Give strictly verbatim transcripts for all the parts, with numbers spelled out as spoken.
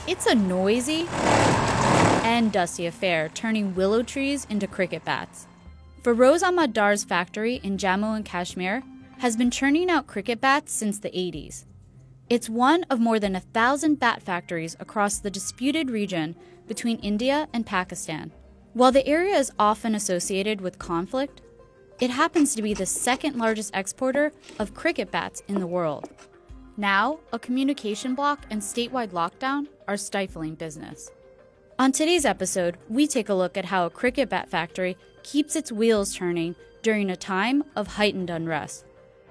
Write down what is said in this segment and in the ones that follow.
It's a noisy and dusty affair, turning willow trees into cricket bats. Feroz Ahmad Dar's factory in Jammu and Kashmir has been churning out cricket bats since the eighties. It's one of more than a thousand bat factories across the disputed region between India and Pakistan. While the area is often associated with conflict, it happens to be the second largest exporter of cricket bats in the world. Now, a communication block and statewide lockdown are stifling business. On today's episode, we take a look at how a cricket bat factory keeps its wheels turning during a time of heightened unrest.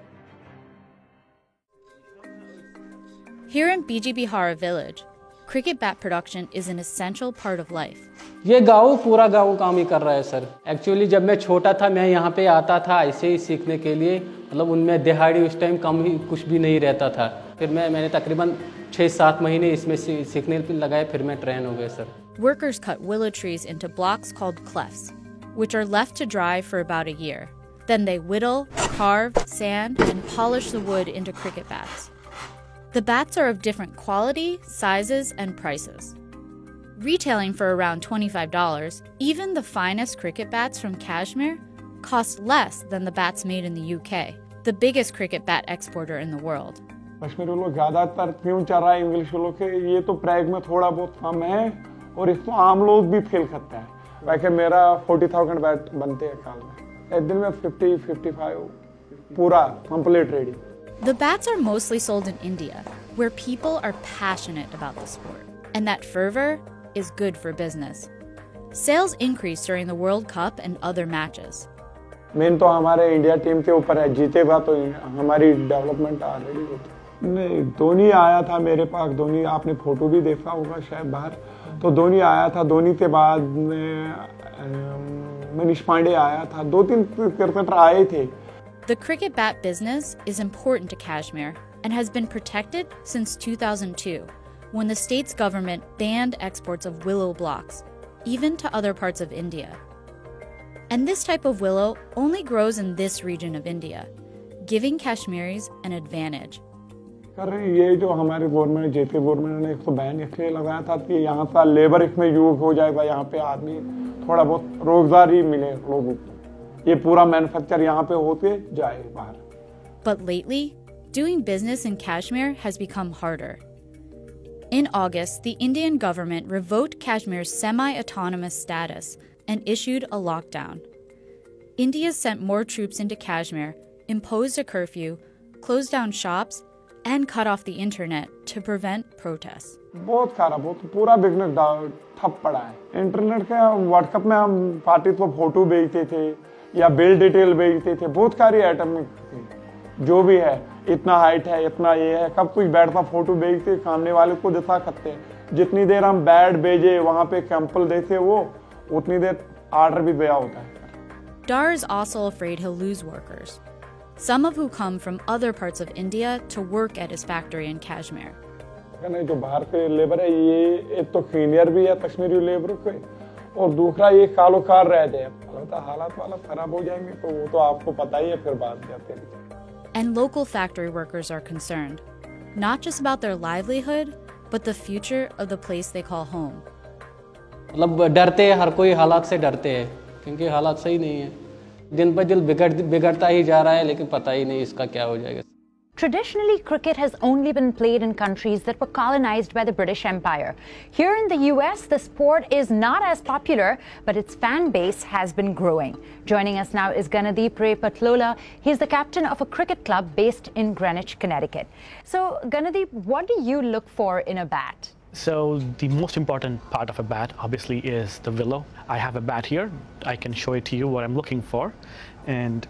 Here in B J Bihara village, cricket bat production is an essential part of life. ये गाँव पूरा गाँव काम ही कर रहा है sir. Actually जब मैं छोटा था मैं यहाँ पे आता था ऐसे ही सीखने के लिए, मतलब उनमें दिहाड़ी उस टाइम कम ही कुछ भी नहीं रहता था. फिर मैं मैंने तकरीबन छः सात महीने इसमें सीखने पे लगाए, फिर मैं ट्रेन हो गया sir. Workers cut willow trees into blocks called clefts, which are left to dry for about a year. Then they whittle, carve, sand, and polish the wood into cricket bats. The bats are of different quality, sizes, and prices. Retailing for around twenty-five dollars, even the finest cricket bats from Kashmir cost less than the bats made in the U K, the biggest cricket bat exporter in the world. Kashmiri लोग ज़्यादातर क्यों चल रहा है English लोग के, ये तो प्रैग में थोड़ा बहुत कम है और इसको आम लोग भी फेल करते हैं. वैसे मेरा forty thousand बैट बनते हैं साल में, एक दिन में fifty fifty-five पूरा complete ready. The bats are mostly sold in India, where people are passionate about the sport, and that fervor is good for business. Sales increase during the World Cup and other matches. Main तो हमारे India team के ऊपर है, जीतेगा तो हमारी development already होती. नहीं, धोनी आया था मेरे पास. धोनी आपने फोटो भी देखा होगा शायद बाहर. तो धोनी आया था. धोनी के बाद में मनीष पांडे आया था. दो तीन क्रिकेटर आए थे. The cricket bat business is important to Kashmir and has been protected since two thousand two, when the state's government banned exports of willow blocks, even to other parts of India. And this type of willow only grows in this region of India, giving Kashmiris an advantage. ये जो हमारे government JP government ने इसको ban इसलिए लगाया था कि यहाँ का लेबर इसमें यूज हो जाएगा, यहाँ पे आदमी थोड़ा बहुत रोजगार ही मिले लोगों को. ये पूरा मैन्युफैक्चर यहाँ पे होते जाए बाहर. But lately, doing business in Kashmir has become harder. In August, the Indian government revoked Kashmir's semi-autonomous status and issued a lockdown. India sent more troops into Kashmir, imposed a curfew, closed down shops, and cut off the internet to prevent protests. बहुत सारा बहुत पूरा business ठप पड़ा है. Internet के WhatsApp में हम पार्टी को फोटो भेजते थे या बिल डिटेल भेजते थे. बहुत सारी आइटम जो भी है, इतना हाइट है, इतना ये है, सब कुछ बैठता फोटो भेजते, सामने वाले को दिखा सकते हैं. जितनी देर हम बैट भेजे वहाँ पे सैंपल देते वो उतनी देर ऑर्डर भी दिया होता है. Dar is also afraid he'll lose workers, some of who come from other parts of India to work at his factory in Kashmir. नहीं, जो बाहर के लेबर है ये एक तो सीनियर भी है कश्मीरी लेबर के, और दूसरा ये कालो कार रहते हैं. हालात वाला खराब हो जाएंगे तो वो तो आपको पता ही है, फिर बात करते हैं. And local factory workers are concerned, not just about their livelihood, but the future of the place they call home. मतलब डरते हैं, हर कोई हालात से डरते हैं क्योंकि हालात सही नहीं है. दिन पर दिन बिगड़ बिगड़ता ही जा रहा है, लेकिन पता ही नहीं इसका क्या हो जाएगा. Traditionally, cricket has only been played in countries that were colonized by the British Empire. Here in the U S, the sport is not as popular, but its fan base has been growing. Joining us now is Ganadeep Ray Patlola. He's the captain of a cricket club based in Greenwich, Connecticut. So, Ganadeep, what do you look for in a bat? So the most important part of a bat obviously is the willow. I have a bat here. I can show it to you what I'm looking for. And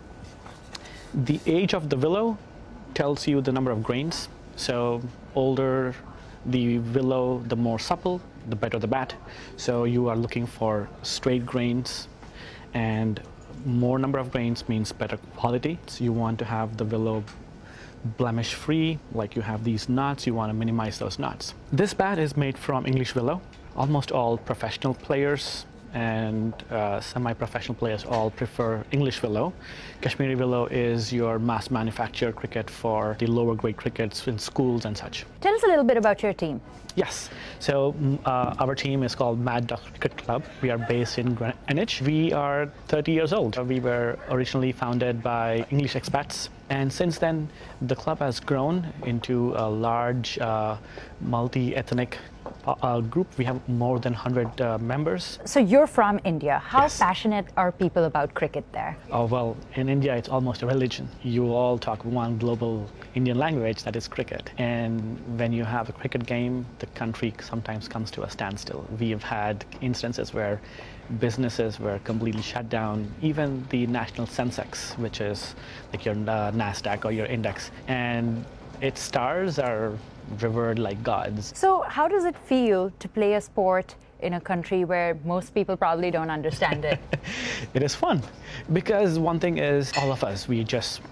the age of the willow tells you the number of grains. So older the willow, the more supple, the better the bat. So you are looking for straight grains, and more number of grains means better quality. So you want to have the willow blemish free, like you have these knots, you want to minimize those knots. This bat is made from English willow. Almost all professional players and uh, semi-professional players all prefer English willow. Kashmiri willow is your mass manufactured cricket for the lower grade crickets in schools and such. Tell us a little bit about your team. Yes, so uh, our team is called Mad Dog Cricket Club. We are based in Greenwich. We are thirty years old. We were originally founded by English expats, and since then the club has grown into a large uh, multi-ethnic uh, uh, group. We have more than one hundred uh, members. So you're from India. How Yes. passionate are people about cricket there? Oh, well, in India it's almost a religion. You all talk one global Indian language, that is cricket. And when you have a cricket game, the country sometimes comes to a standstill. We have had instances where businesses were completely shut down, even the national Sensex, which is like your uh, NASDAQ or your index, and its stars are revered like gods. So how does it feel to play a sport in a country where most people probably don't understand it? It is fun because one thing is all of us, we just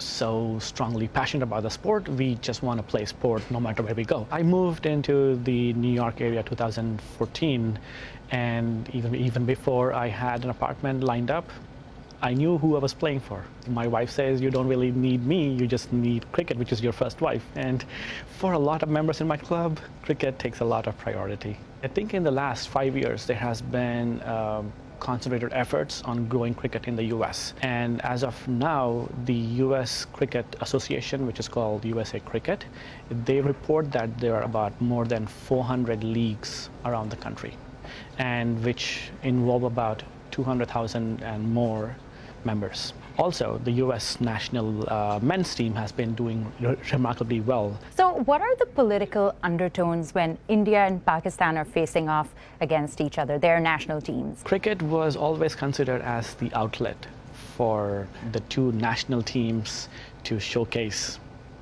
so strongly passionate about the sport. We just want to play sport no matter where we go. I moved into the New York area two thousand fourteen, and even even before I had an apartment lined up, I knew who I was playing for. My wife says, you don't really need me, you just need cricket, which is your first wife. And for a lot of members in my club, cricket takes a lot of priority. I think in the last five years, there has been um, concentrated efforts on growing cricket in the U S. And as of now, the U S Cricket Association, which is called U S A Cricket, they report that there are about more than four hundred leagues around the country, and which involve about two hundred thousand and more members. Also, the U S national uh, men's team has been doing re remarkably well. So what are the political undertones when India and Pakistan are facing off against each other, their national teams? Cricket was always considered as the outlet for the two national teams to showcase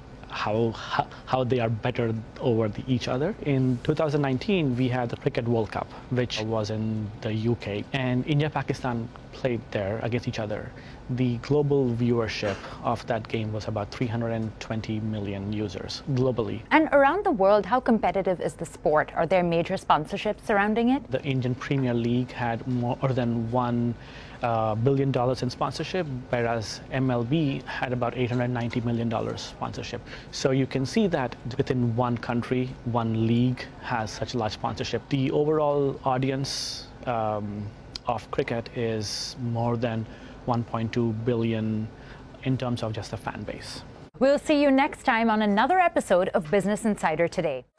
how, how, how they are better over the, each other. In two thousand nineteen, we had the Cricket World Cup, which was in the U K, and India-Pakistan played there against each other. The global viewership of that game was about three hundred twenty million users globally. And around the world, how competitive is the sport? Are there major sponsorships surrounding it? The Indian Premier League had more than one uh, billion dollars in sponsorship, whereas M L B had about eight hundred ninety million dollars sponsorship. So you can see that within one country, one league has such large sponsorship. The overall audience um, of cricket is more than one point two billion in terms of just the fan base. We'll see you next time on another episode of Business Insider Today.